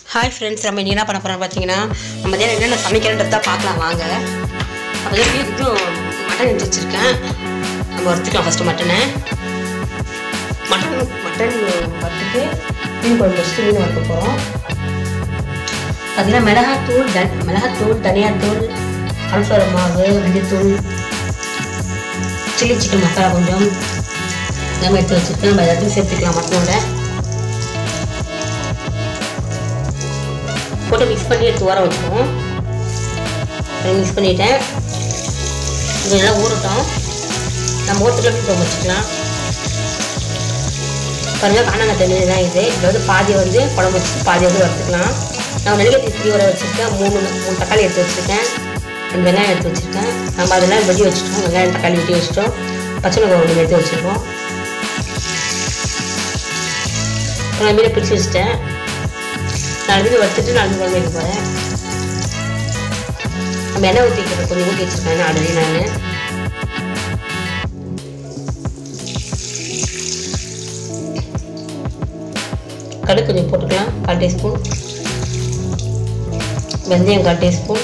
Hi friends, நம்ம இன்றைக்கி என்ன பண்ண போகிறோம் பார்த்தீங்கன்னா, நம்ம மதியானம் என்னென்ன சமைக்கிறன்றதை பார்க்கலாம் வாங்க. அப்போ இதுவும் மட்டன் எடுத்து வச்சுருக்கேன். நம்ம வறுத்துக்கலாம் ஃபஸ்ட்டு மட்டன் வறுத்துட்டு மீன் குழம்பு வச்சுட்டு மீன் வறுக்க போகிறோம். பார்த்தீங்கன்னா மிளகாத்தூள், தனியாத்தூள், கான்ஃப்ளவர் மாவு, மஞ்சத்தூள், சில்லி சிக்கன் மசாலா கொஞ்சம் எல்லாமே எடுத்து வச்சுருக்கேன். நம்ம எல்லாத்தையும் சேர்த்துக்கலாம் மட்டனோட போட்டு மிக்ஸ் பண்ணி எடுத்து ஊற வச்சுக்கோம். மிக்ஸ் பண்ணிவிட்டேன். இது நல்லா ஊறட்டும். நம்ம ஊற்றுக்குள்ள மீன் குழம்பு வச்சுக்கலாம். பாருங்கள், காணாங்க தண்ணி தான் இது. இதில் பாதியை குழம்பு வச்சு பாதியை வறுத்துக்கலாம். நான் நெல்லிக்காய் திருப்பி ஊற வச்சுருக்கேன். மூணு தக்காளி எடுத்து வச்சுருக்கேன். 2 வெங்காயம் எடுத்து வச்சுருக்கேன். நம்ம அதெல்லாம் வெட்டி வச்சுட்டோம். வெங்காயம் தக்காளி வெட்டி வச்சுட்டோம். பச்சை மிளகாய் எடுத்து வச்சுருக்கோம். நான் மீனை பிடிச்சி வச்சுட்டேன். 4 மீன் வறுத்துட்டு 4 மீன் குழம்பு வைக்க போகிறேன். நம்ம எண்ணெய் ஊற்றிக்கிறது கொஞ்சம் ஊற்றி வச்சுருக்கேன் ஆல்ரெடி. நான் கடுகு கொஞ்சம் போட்டுக்கலாம், 1/4 டீஸ்பூன். வெந்தயம் 1/4 டீஸ்பூன்.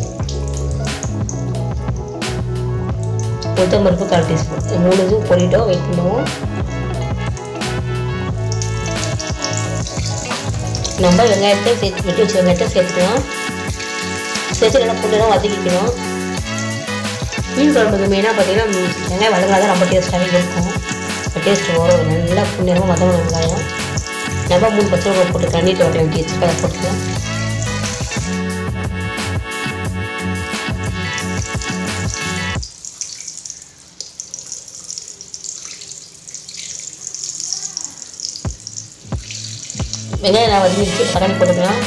உளுத்தம்பருப்பு 1/4 டீஸ்பூன். 3 இதுவும் பொரிட்டோம். வெயிட் பண்ணுவோம். நம்ம வெங்காயத்தை வெட்டி வச்சு வெங்காயத்தை சேர்த்துக்கலாம். சேர்த்து நல்லா பொண்ணெல்லாம் வதக்கிக்கணும். மீன் குழம்புக்கு மெயினாக பார்த்தீங்கன்னா வெங்காயம் வதங்காதான் ரொம்ப டேஸ்ட்டாகவே இருக்கும். டேஸ்ட்டு வரும். நல்லா புண்ணியமாக வதங்கணும் வெங்காயம். நம்ம 3 பச்சை மிளகாய் போட்டுக்கலாம். நீட்டு வட்டை வெட்டி வச்சு அதை போட்டுக்கலாம். வெங்காயம் நான் வதங்கிடுச்சு. தக்காளி போட்டுக்கலாம்.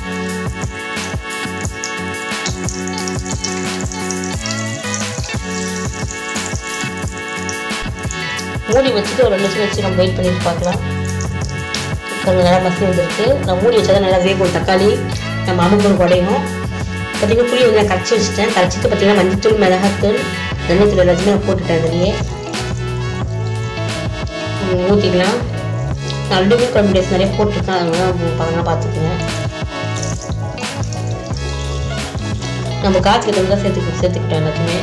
மூடி வச்சுட்டு ஒரு 2 நிமிஷம் வச்சு நம்ம வெயிட் பண்ணிட்டு பார்க்கலாம். கொஞ்சம் நல்லா மசி வந்துருக்கு. நான் மூடி வச்சா தான் நல்லா வேகும். தக்காளி நம்ம அமுக்கு உடையும். பார்த்தீங்கன்னா புளி கரைச்சி வச்சுட்டேன். கரைச்சிட்டு பார்த்தீங்கன்னா மஞ்சத்தூள், மிளகாத்தூள், தனியாத்தூள் எல்லாத்தையுமே நான் போட்டுட்டேன். அதுலேயே ஊற்றிக்கலாம். நான் ஆல்ரெடி குழம்பு டேஸ்ட் நிறைய போட்டிருக்கேன். அதெல்லாம் பார்த்துக்குங்க. நம்ம காய்ச்சி தான் சேர்த்துக்கிட்டோம் எல்லாத்தையுமே.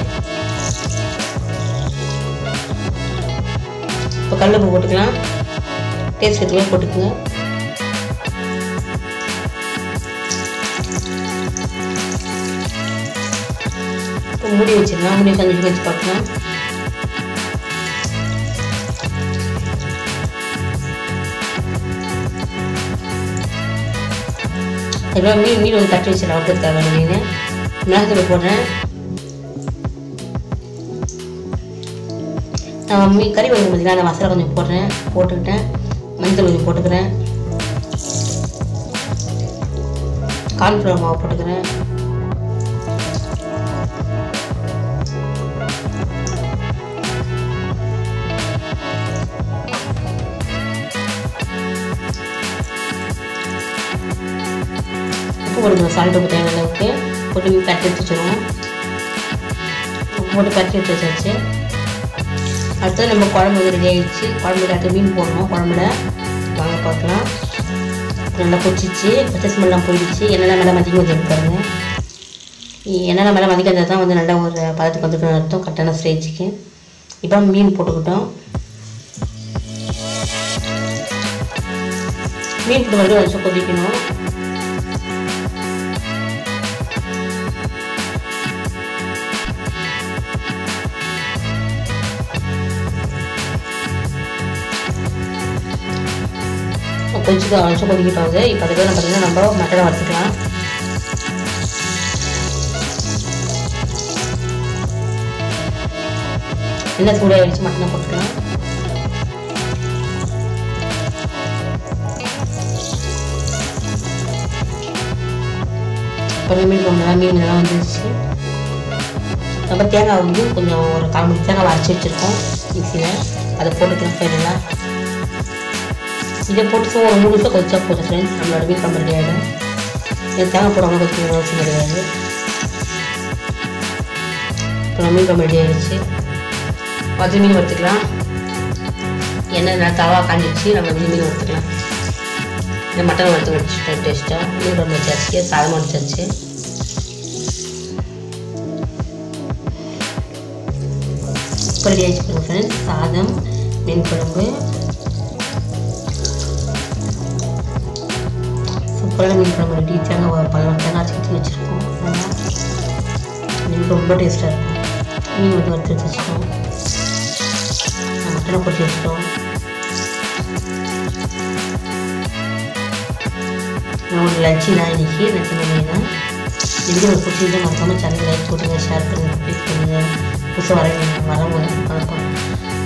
இப்போ கடலைப்பூ போட்டுக்கலாம். டேஸ்ட் சேர்த்துமே போட்டுக்குங்க. இப்போ மூடி வச்சுக்கலாம். மூடி 5 நிமிஷம் வச்சு பார்க்கலாம். அதுக்கப்புறம் மீன் தட்டி வச்சிடலாம். வறுக்கிறதுக்காக மீன் மிளகாத்தூள் போடுறேன். நான் கறி குழம்பு பார்த்தீங்கன்னா அந்த மசாலா கொஞ்சம் போட்டுக்கிட்டேன். மஞ்சள் கொஞ்சம் போட்டுக்கிறேன். கார்ன்ஃப்ளவர் மாவு போட்டுக்கிறேன். உப்பு சால்ட்டு தேவையான அளவுக்கு போட்டு கட்டி எடுத்து வச்சுருவோம். போட்டு கட்டி எடுத்து வச்சாச்சு. அடுத்தது நம்ம குழம்பு ரெடி ஆகிடுச்சு. குழம்புல அடுத்து மீன் போடணும். குழம்புல வாங்க பார்க்கலாம். நல்லா கொச்சிச்சு. பச்சை ஸ்மெல்லாம் போயிடுச்சு. எண்ணெய் மேலே மதிக்க வச்சு பாருங்க. எண்ணெய் மேலே மதிக்கிறது தான் நல்லா ஒரு பதத்துக்கு வந்துட்டு அர்த்தம் கரெக்டான ஸ்டேஜுக்கு. இப்போ மீன் போட்டுக்கிட்டோம். மீன் போட்டு வந்து கொஞ்சம் கொதிக்கணும். கொஞ்சம் கொதிக்கிட்டோம். அது இப்போ அதுக்கு பார்த்தீங்கன்னா நம்ம மட்டனை வறுத்துக்கலாம். எண்ணெய் சூடாகிடுச்சு. மட்டனை போட்டுக்கலாம். இப்போ மீன் நல்லா வந்துருச்சு. நம்ம தேங்காய் கொஞ்சம் ஒரு 1/4 மணி தேங்காய் அரைச்சி வச்சுருக்கோம் மிக்சியில். அதை போட்டுக்கலாம் ஃபைனலாக. இதை போட்டு ஒரு 3 நிமிஷம் கொதிச்சா போதும் ஃப்ரெண்ட்ஸ். நம்மளோட மீன் குழம்பு ரெடி ஆகிடும். தேங்காய் போடாமல் கொதிக்கணும் அவசியம் கிடையாது. இப்போ நம்ம மீன் குழம்பு ரெடி ஆகிடுச்சு. 10 மீன் வறுத்துக்கலாம். எண்ணெய் நல்லா தவா காஞ்சிச்சு. நம்ம மீன் வறுத்துக்கலாம். இந்த மட்டன் வறுத்து வச்சுட்டேன் டேஸ்ட்டாக. மீன் குழம்பு வச்சாச்சு, சாதம் வச்சாச்சு. இப்போ ரெடி ஆகிடுச்சு பாருங்கள் ஃப்ரெண்ட்ஸ். சாதம், மீன் குழம்பு, சூப்பரான மீன் குழம்பு ரெடி. தேங்காய் தேங்காய் வச்சு வச்சுருக்கோம். மீன் ரொம்ப டேஸ்ட்டாக இருக்கும். மீன் வந்து வறுத்து வச்சுருக்கோம். மட்டனை பொரிச்சு வச்சுட்டோம். நான் லஞ்சு தான் இன்றைக்கி லஞ்சு மெனு தான். இதுக்கு ஒரு பிடிச்சிருந்தா மறக்காமல் சேனல் லைக் போட்டுங்க, ஷேர் பண்ணுங்கள், சப்ஸ்கிரைப் பண்ணுங்கள். புதுசாக வரவங்க பார்ப்போம்.